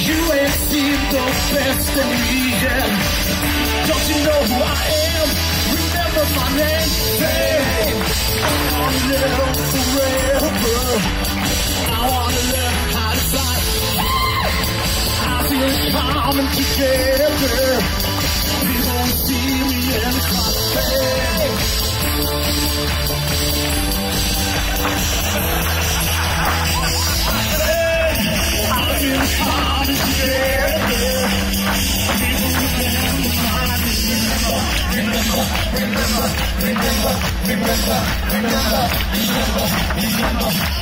You ain't seen the best of me yet. Don't you know who I am? Remember my name? Hey, I wanna live forever. I wanna learn how to fly. I feel it coming together. People see me and cry. Hey. I feel it coming together. Remember.